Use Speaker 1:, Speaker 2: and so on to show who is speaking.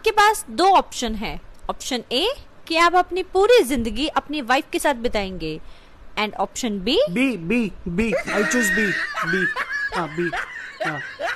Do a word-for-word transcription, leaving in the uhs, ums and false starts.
Speaker 1: आपके पास दो ऑप्शन है। ऑप्शन ए कि आप अपनी पूरी जिंदगी अपनी वाइफ के साथ बिताएंगे, and option B
Speaker 2: B B B I choose B B हाँ बी हाँ